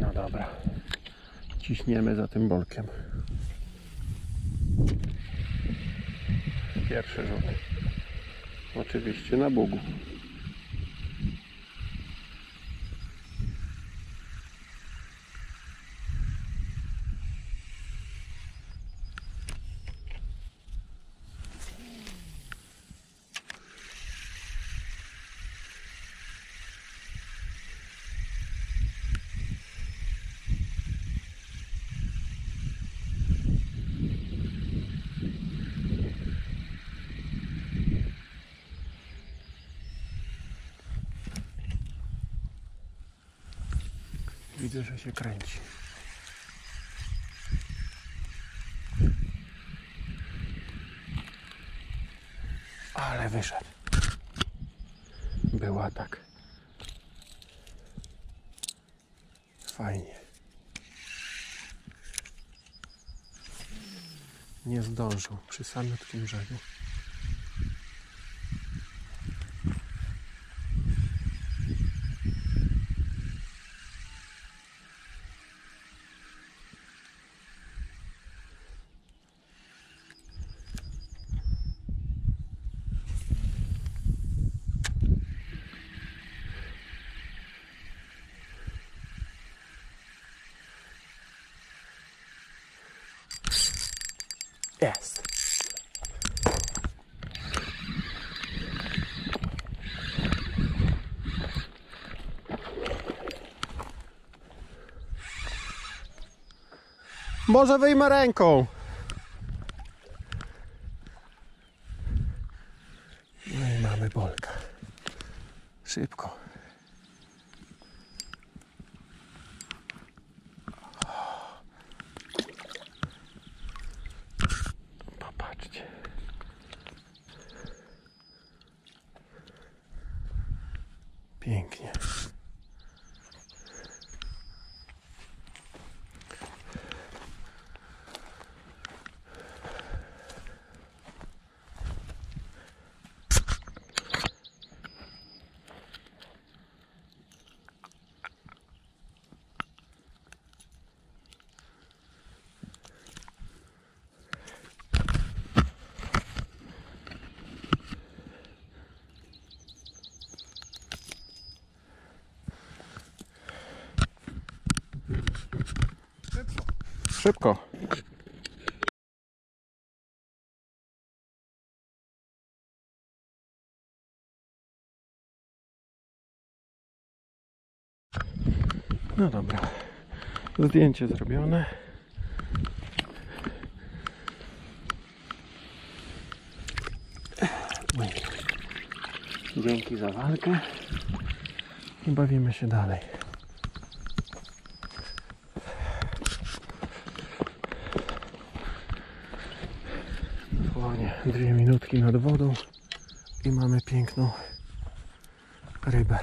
No dobra. Ciśniemy za tym bolkiem. Pierwszy rzut. Oczywiście na bugu. Widzę, że się kręci. Ale wyszedł. Był atak. Fajnie. Nie zdążył przy samiutkim brzegu. Jest. Może wyjmę ręką. No i mamy bolka. Szybko. Popatrzcie. Pięknie. Szybko. No dobra. Zdjęcie zrobione. Dzięki za walkę. I bawimy się dalej. Dosłownie 2 minutki nad wodą i mamy piękną rybę.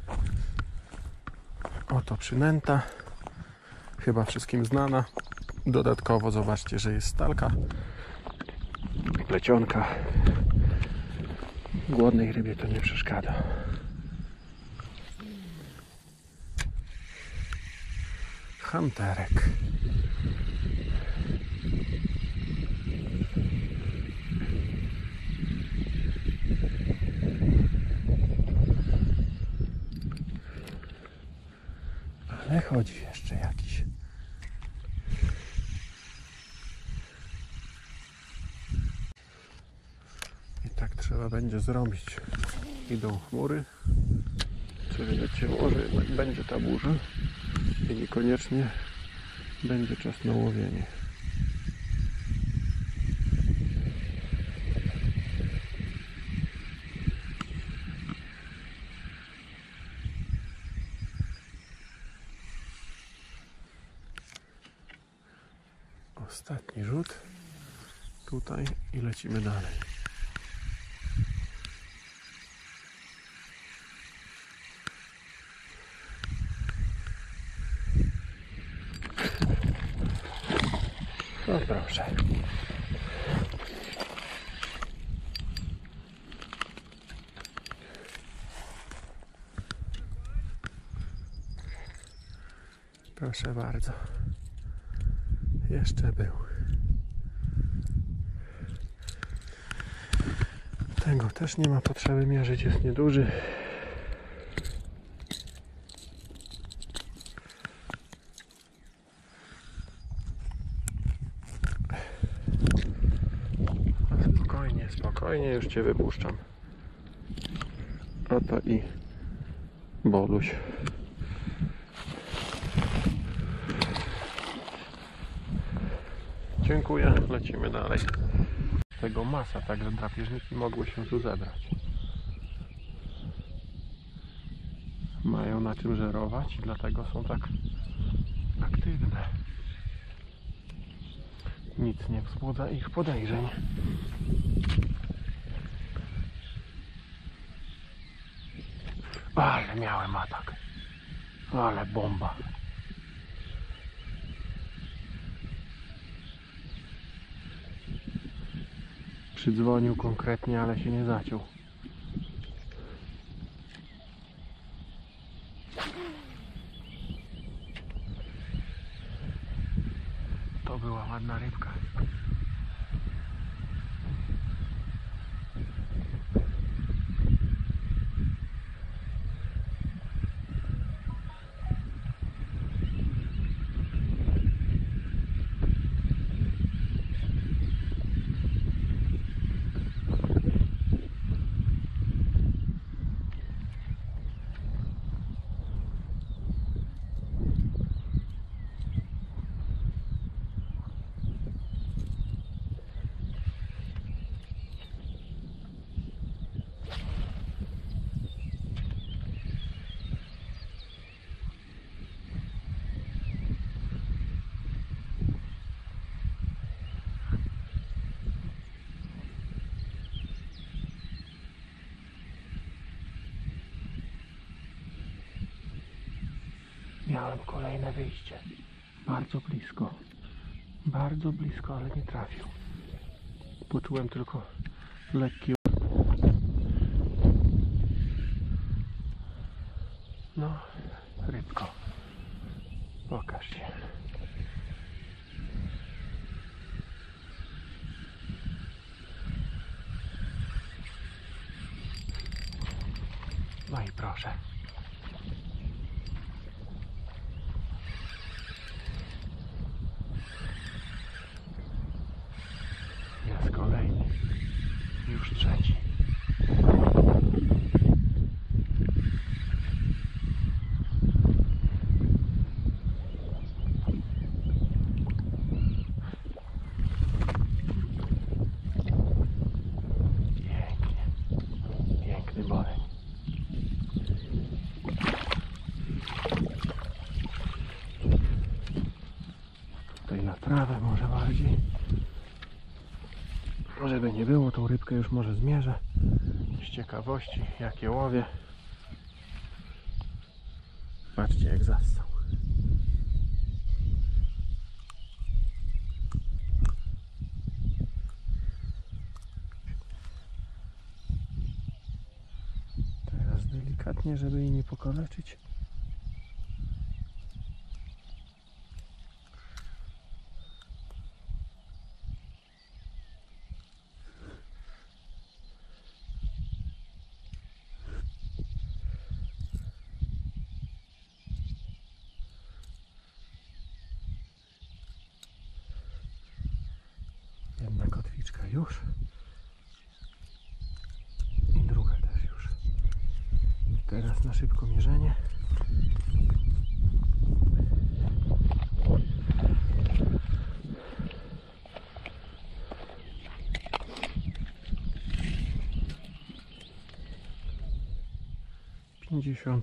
Oto przynęta, chyba wszystkim znana. Dodatkowo zobaczcie, że jest stalka, plecionka. Głodnej rybie to nie przeszkadza. Hunterek. Ale chodzi jeszcze jakiś. I tak trzeba będzie zrobić. Idą chmury. Czyli wiecie, może jednak będzie ta burza i niekoniecznie będzie czas na łowienie. Ostatni rzut tutaj i lecimy dalej. No proszę. Proszę bardzo. Jeszcze był. Tego też nie ma potrzeby mierzyć, jest nieduży. Spokojnie, spokojnie, już Cię wypuszczam. Oto i Boluś. Dziękuję, lecimy dalej. Tego masa, także drapieżniki mogły się tu zebrać. Mają na czym żerować i dlatego są tak aktywne. Nic nie wzbudza ich podejrzeń. Ale miałem atak. Ale bomba. Przydzwonił konkretnie, ale się nie zaciął. To była ładna rybka. Miałem kolejne wyjście. Bardzo blisko, ale nie trafił. Poczułem tylko lekki... No, rybko. Pokaż się. No i proszę. Jest kolejny. Już trzeci. Pięknie. Piękny boreń. Tutaj na trawę może bardziej. Żeby nie było, tą rybkę już może zmierzę. Z ciekawości, jakie łowię. Patrzcie, jak zassał. Teraz delikatnie, żeby jej nie pokaleczyć. Jedna kotwiczka już. I druga też już. Teraz na szybko mierzenie. Pięćdziesiąt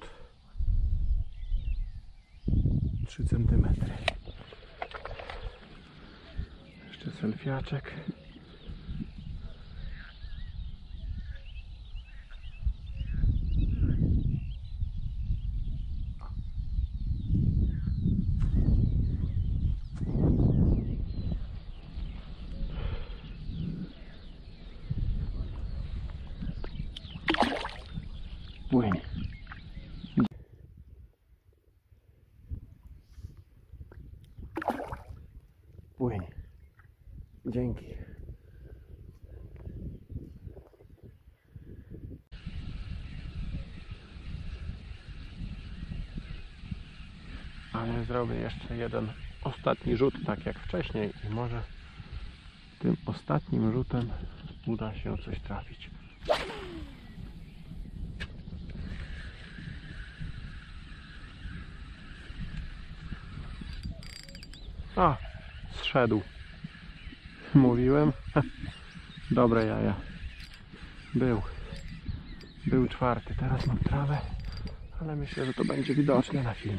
3 cm. Jeszcze selfiaczek. Płyń. Płyń. Dzięki. Ale zrobię jeszcze jeden ostatni rzut, tak jak wcześniej, i może tym ostatnim rzutem uda się coś trafić. A, zszedł. Mówiłem. Dobre jaja. Był czwarty. Teraz mam trawę, ale myślę, że to będzie widoczne na filmie.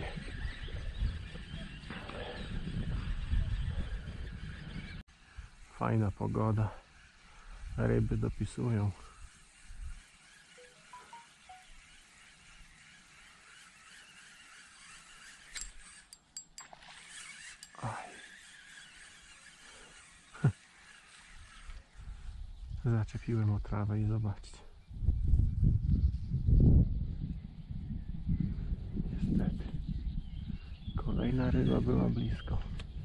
Fajna pogoda. Ryby dopisują. Aj. Zaczepiłem o trawę i zobaczcie. Niestety. Kolejna ryba była blisko.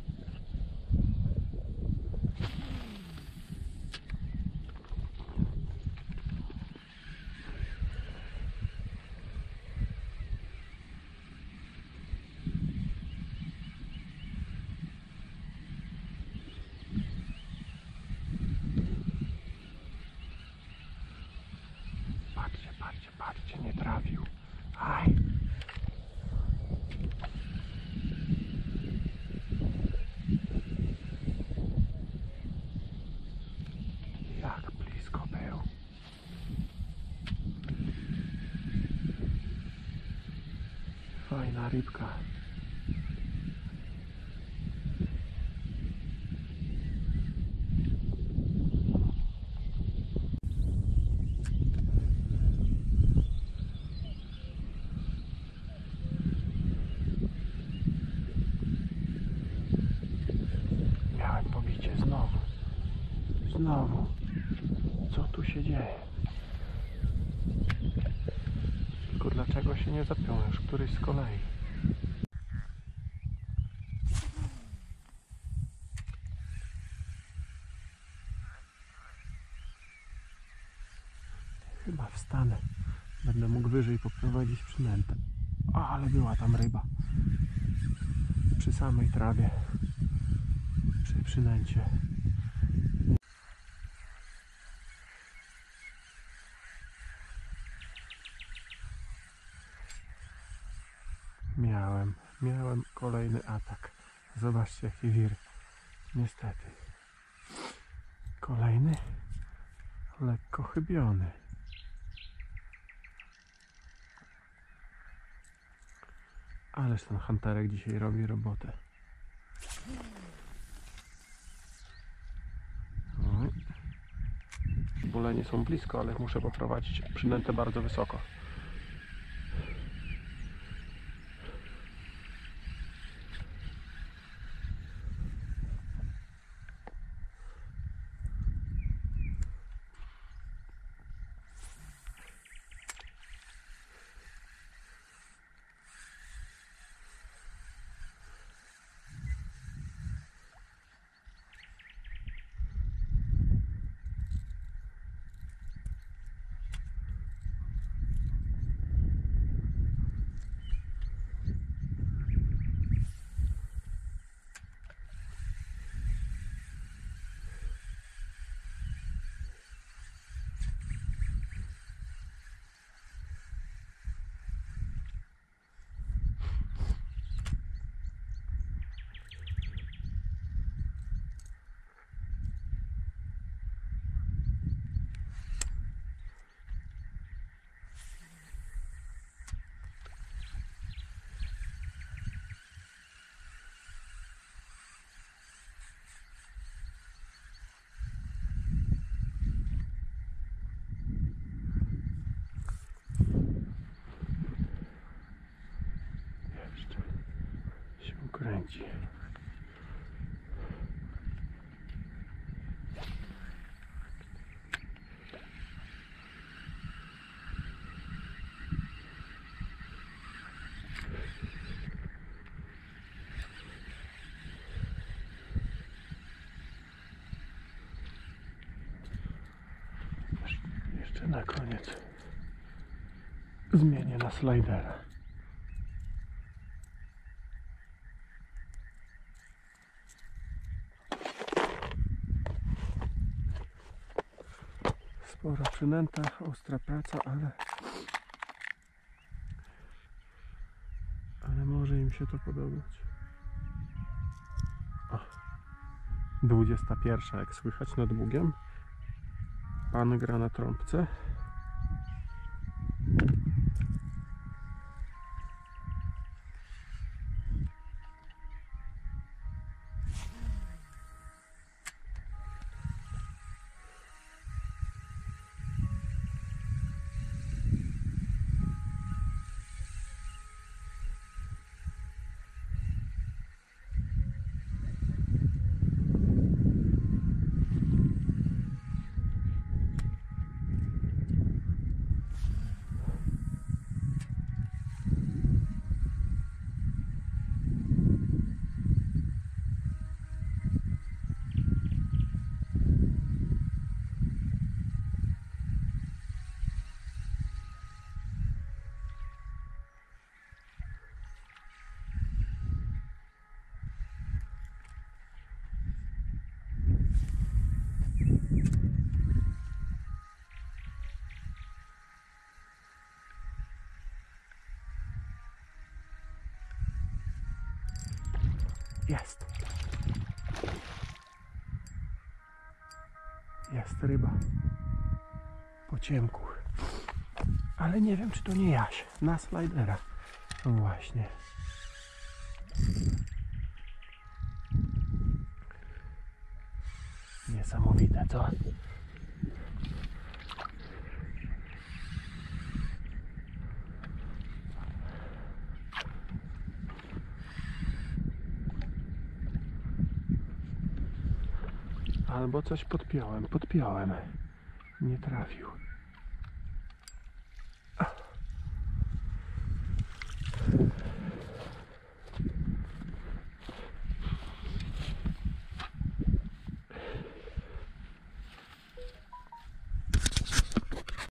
Patrzcie, nie trafił. Aj. Jak blisko był. Fajna rybka. Miałem pobicie znowu. Co tu się dzieje? Tylko dlaczego się nie zapiął już któryś z kolei? Chyba wstanę. Będę mógł wyżej poprowadzić przynętę. O, ale była tam ryba. Przy samej trawie. Przy przynęcie. Miałem kolejny atak. Zobaczcie, jaki wir. Niestety. Kolejny. Lekko chybiony. Ależ ten hunterek dzisiaj robi robotę. Bulenie są blisko, ale muszę poprowadzić przynętę bardzo wysoko. Kręci. zmienię na slidera. Spora przynęta, ostra praca, ale może im się to podobać. O, 21, jak słychać nad Bugiem. Pan gra na trąbce. Jest. Jest ryba. Po ciemku. Ale nie wiem, czy to nie Jaś. Na slidera. No właśnie. Niesamowite to. Albo coś podpiąłem. Nie trafił.